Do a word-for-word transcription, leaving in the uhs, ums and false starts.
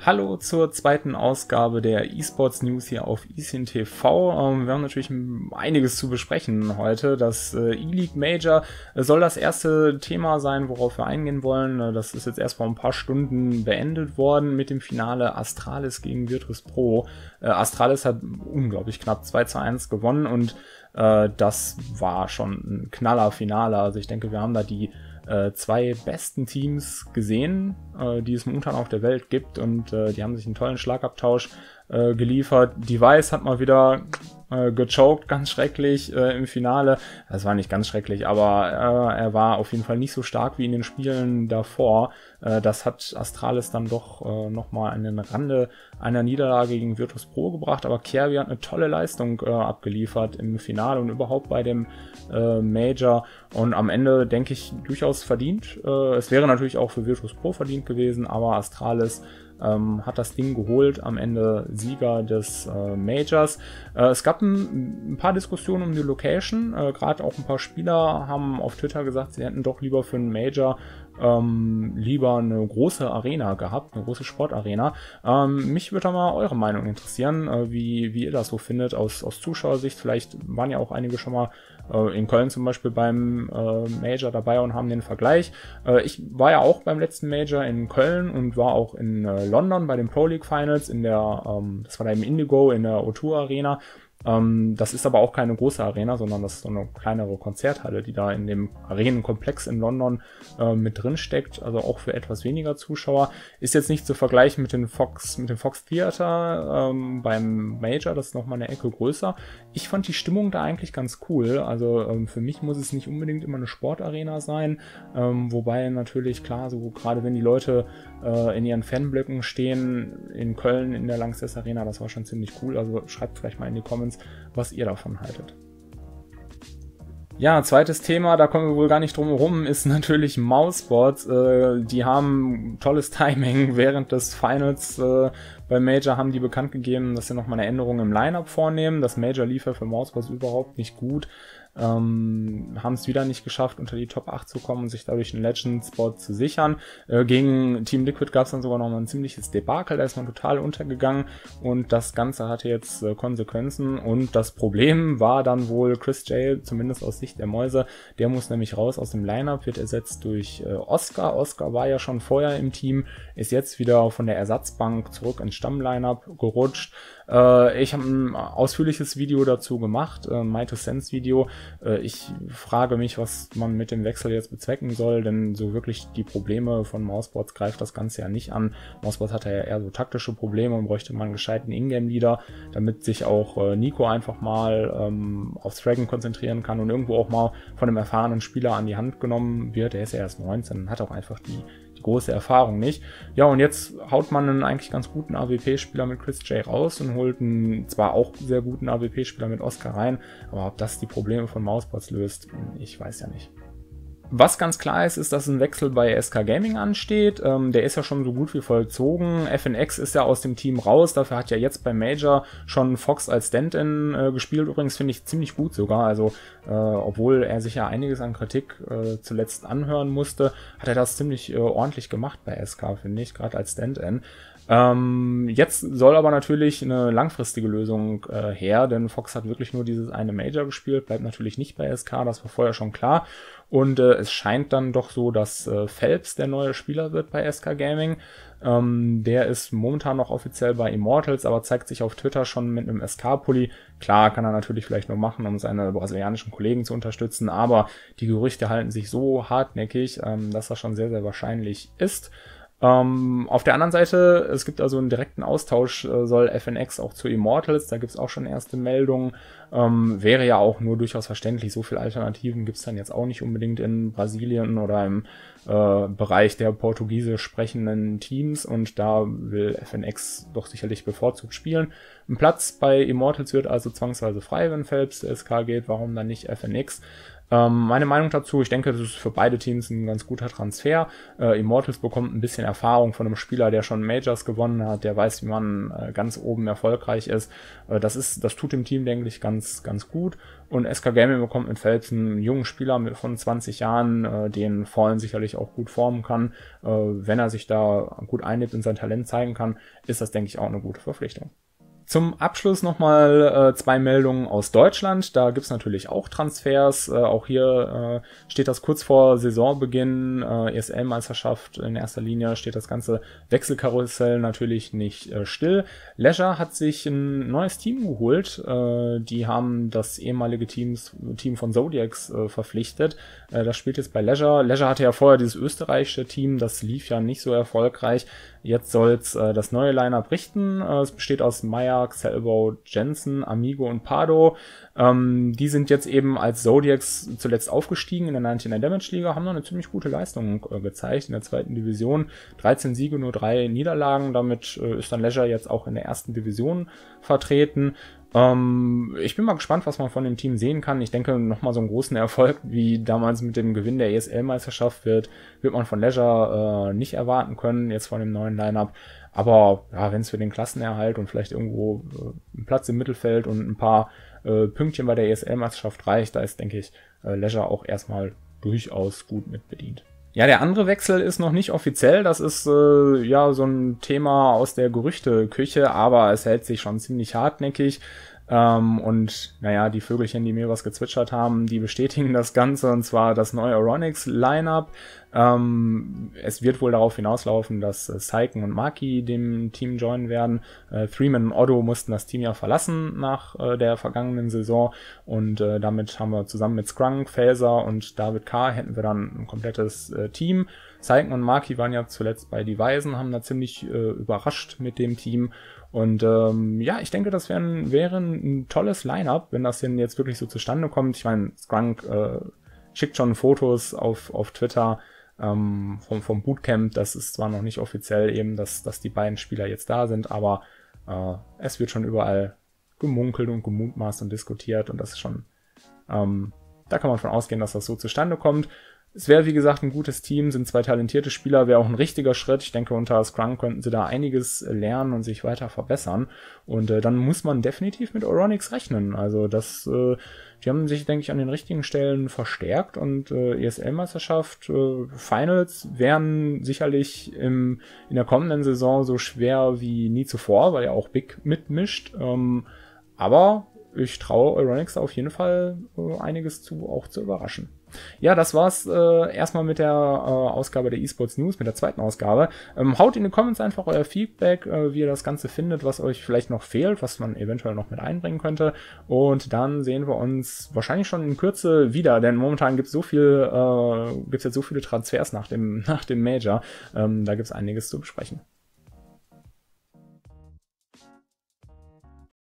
Hallo zur zweiten Ausgabe der eSports News hier auf eScene T V. Ähm, wir haben natürlich einiges zu besprechen heute. Das äh, E-League Major äh, soll das erste Thema sein, worauf wir eingehen wollen. Äh, das ist jetzt erst vor ein paar Stunden beendet worden mit dem Finale Astralis gegen Virtus Pro. Äh, Astralis hat unglaublich knapp zwei zu eins gewonnen und äh, das war schon ein knaller Finale. Also ich denke, wir haben da die Äh, zwei besten Teams gesehen, äh, die es momentan auf der Welt gibt, und äh, die haben sich einen tollen Schlagabtausch äh, geliefert. Device hat mal wieder äh, gechoked, ganz schrecklich äh, im Finale. Das war nicht ganz schrecklich, aber äh, er war auf jeden Fall nicht so stark wie in den Spielen davor. Äh, das hat Astralis dann doch äh, nochmal an den Rande einer Niederlage gegen Virtus Pro gebracht, aber Kervi hat eine tolle Leistung äh, abgeliefert im Finale und überhaupt bei dem äh, Major, und am Ende denke ich durchaus verdient. Äh, es wäre natürlich auch für Virtus Pro verdient gewesen, aber Astralis ähm, hat das Ding geholt, am Ende Sieger des äh, Majors. Äh, es gab ein, ein paar Diskussionen um die Location, äh, gerade auch ein paar Spieler haben auf Twitter gesagt, sie hätten doch lieber für einen Major ähm, lieber eine große Arena gehabt, eine große Sportarena. Ähm, mich würde da mal eure Meinung interessieren, äh, wie, wie ihr das so findet aus, aus Zuschauersicht. Vielleicht waren ja auch einige schon mal äh, in Köln zum Beispiel beim äh, Major dabei und haben den Vergleich. Äh, ich war ja auch beim letzten Major in Köln und war auch in äh, London bei den Pro League Finals in der, ähm, das war da im Indigo in der O zwei Arena. Ähm, das ist aber auch keine große Arena, sondern das ist so eine kleinere Konzerthalle, die da in dem Arenenkomplex in London äh, mit drin steckt, also auch für etwas weniger Zuschauer. Ist jetzt nicht zu vergleichen mit den Fox, mit dem Fox Theater ähm, beim Major, das ist nochmal eine Ecke größer. Ich fand die Stimmung da eigentlich ganz cool, also ähm, für mich muss es nicht unbedingt immer eine Sportarena sein, ähm, wobei natürlich klar, so gerade wenn die Leute äh, in ihren Fanblöcken stehen, in Köln in der Lanxess Arena, das war schon ziemlich cool, also schreibt vielleicht mal in die Comments, was ihr davon haltet. Ja, zweites Thema, da kommen wir wohl gar nicht drum herum, ist natürlich mousesports. Äh, die haben tolles Timing. Während des Finals äh, beim Major haben die bekannt gegeben, dass sie nochmal eine Änderung im Line-Up vornehmen. Das Major lief ja für mousesports überhaupt nicht gut. Ähm, haben es wieder nicht geschafft, unter die Top acht zu kommen und sich dadurch einen Legend-Spot zu sichern. Äh, gegen Team Liquid gab es dann sogar noch mal ein ziemliches Debakel, da ist man total untergegangen und das Ganze hatte jetzt äh, Konsequenzen, und das Problem war dann wohl Chris J, zumindest aus Sicht der Mäuse, der muss nämlich raus aus dem Lineup, wird ersetzt durch äh, Oscar. Oscar war ja schon vorher im Team, ist jetzt wieder von der Ersatzbank zurück ins Stammlineup gerutscht. Äh, ich habe ein ausführliches Video dazu gemacht, äh, My Two Cents Video. Äh, ich frage mich, was man mit dem Wechsel jetzt bezwecken soll, denn so wirklich die Probleme von mousesports greift das Ganze ja nicht an. mousesports hat ja eher so taktische Probleme und bräuchte mal einen gescheiten Ingame-Leader, damit sich auch äh, Nico einfach mal ähm, aufs Dragon konzentrieren kann und irgendwo auch mal von einem erfahrenen Spieler an die Hand genommen wird. Der ist ja erst neunzehn, hat auch einfach die große Erfahrung nicht. Ja, und jetzt haut man einen eigentlich ganz guten A W P-Spieler mit Chris J raus und holt einen zwar auch sehr guten A W P-Spieler mit Oscar rein, aber ob das die Probleme von mousesports löst, ich weiß ja nicht. Was ganz klar ist, ist, dass ein Wechsel bei S K Gaming ansteht. Ähm, der ist ja schon so gut wie vollzogen. F N X ist ja aus dem Team raus. Dafür hat ja jetzt beim Major schon Fox als Stand-in äh, gespielt. Übrigens finde ich ziemlich gut sogar. Also, äh, obwohl er sich ja einiges an Kritik äh, zuletzt anhören musste, hat er das ziemlich äh, ordentlich gemacht bei S K, finde ich, gerade als Stand-in. Ähm, jetzt soll aber natürlich eine langfristige Lösung äh, her, denn Fox hat wirklich nur dieses eine Major gespielt, bleibt natürlich nicht bei S K, das war vorher schon klar. Und äh, es scheint dann doch so, dass äh, Phelps der neue Spieler wird bei S K Gaming. Ähm, der ist momentan noch offiziell bei Immortals, aber zeigt sich auf Twitter schon mit einem S K-Pulli. Klar, kann er natürlich vielleicht nur machen, um seine brasilianischen Kollegen zu unterstützen, aber die Gerüchte halten sich so hartnäckig, ähm, dass das schon sehr, sehr wahrscheinlich ist. Ähm, auf der anderen Seite, es gibt also einen direkten Austausch, äh, soll F N X auch zu Immortals, da gibt es auch schon erste Meldungen, ähm, wäre ja auch nur durchaus verständlich, so viele Alternativen gibt es dann jetzt auch nicht unbedingt in Brasilien oder im äh, Bereich der portugiesisch sprechenden Teams, und da will F N X doch sicherlich bevorzugt spielen. Ein Platz bei Immortals wird also zwangsweise frei, wenn Phelps S K geht, warum dann nicht F N X? Ähm, meine Meinung dazu, ich denke, das ist für beide Teams ein ganz guter Transfer. Äh, Immortals bekommt ein bisschen Erfahrung von einem Spieler, der schon Majors gewonnen hat, der weiß, wie man äh, ganz oben erfolgreich ist. Äh, das ist, das tut dem Team, denke ich, ganz, ganz gut. Und S K Gaming bekommt mit Phelps einen jungen Spieler mit von zwanzig Jahren, äh, den Fallen sicherlich auch gut formen kann. Äh, wenn er sich da gut einlebt und sein Talent zeigen kann, ist das, denke ich, auch eine gute Verpflichtung. Zum Abschluss nochmal äh, zwei Meldungen aus Deutschland. Da gibt's natürlich auch Transfers. Äh, auch hier äh, steht das kurz vor Saisonbeginn. Äh, E S L-Meisterschaft in erster Linie steht das ganze Wechselkarussell natürlich nicht äh, still. Leisure hat sich ein neues Team geholt. Äh, die haben das ehemalige Teams, Team von Zodiacs äh, verpflichtet. Äh, das spielt jetzt bei Leisure. Leisure hatte ja vorher dieses österreichische Team. Das lief ja nicht so erfolgreich. Jetzt soll's äh, das neue Line-Up richten. Äh, es besteht aus Meyer, Xelbo, Jensen, Amigo und Pardo. Ähm, die sind jetzt eben als Zodiacs zuletzt aufgestiegen in der neunundneunzig Damage Liga, haben noch eine ziemlich gute Leistung äh, gezeigt in der zweiten Division. dreizehn Siege, nur drei Niederlagen. Damit äh, ist dann Leisure jetzt auch in der ersten Division vertreten. Ähm, ich bin mal gespannt, was man von dem Team sehen kann. Ich denke, nochmal so einen großen Erfolg wie damals mit dem Gewinn der E S L-Meisterschaft wird, wird man von Leisure äh, nicht erwarten können, jetzt von dem neuen Line-Up. Aber ja, wenn es für den Klassenerhalt und vielleicht irgendwo äh, ein Platz im Mittelfeld und ein paar äh, Pünktchen bei der E S L-Meisterschaft reicht, da ist, denke ich, äh, Leisure auch erstmal durchaus gut mit bedient. Ja, der andere Wechsel ist noch nicht offiziell. Das ist äh, ja so ein Thema aus der Gerüchteküche, aber es hält sich schon ziemlich hartnäckig. Ähm, und naja, die Vögelchen, die mir was gezwitschert haben, die bestätigen das Ganze, und zwar das neue Oronix Lineup. Ähm, es wird wohl darauf hinauslaufen, dass äh, Saiken und Maki dem Team joinen werden. Äh, Threeman und Otto mussten das Team ja verlassen nach äh, der vergangenen Saison, und äh, damit haben wir zusammen mit Skrunk, Phaser und David K. hätten wir dann ein komplettes äh, Team. Saiken und Maki waren ja zuletzt bei die Weisen, haben da ziemlich äh, überrascht mit dem Team. Und ähm, ja, ich denke, das wäre ein, wäre ein tolles Line-Up, wenn das denn jetzt wirklich so zustande kommt. Ich meine, Skrunk äh, schickt schon Fotos auf, auf Twitter ähm, vom, vom Bootcamp. Das ist zwar noch nicht offiziell eben, dass, dass die beiden Spieler jetzt da sind, aber äh, es wird schon überall gemunkelt und gemutmaßt und diskutiert, und das ist schon, ähm, da kann man von ausgehen, dass das so zustande kommt. Es wäre, wie gesagt, ein gutes Team, sind zwei talentierte Spieler, wäre auch ein richtiger Schritt. Ich denke, unter Skrunk könnten sie da einiges lernen und sich weiter verbessern. Und äh, dann muss man definitiv mit Oronix rechnen. Also das, äh, die haben sich, denke ich, an den richtigen Stellen verstärkt, und äh, E S L-Meisterschaft, äh, Finals wären sicherlich im, in der kommenden Saison so schwer wie nie zuvor, weil ja auch Big mitmischt. Ähm, aber ich traue Oronix auf jeden Fall äh, einiges zu, auch zu überraschen. Ja, das war's äh, erstmal mit der äh, Ausgabe der eSports News, mit der zweiten Ausgabe. Ähm, haut in die Comments einfach euer Feedback, äh, wie ihr das Ganze findet, was euch vielleicht noch fehlt, was man eventuell noch mit einbringen könnte. Und dann sehen wir uns wahrscheinlich schon in Kürze wieder, denn momentan gibt's so viel, äh, gibt's jetzt so viele Transfers nach dem nach dem Major. Ähm, da gibt's einiges zu besprechen.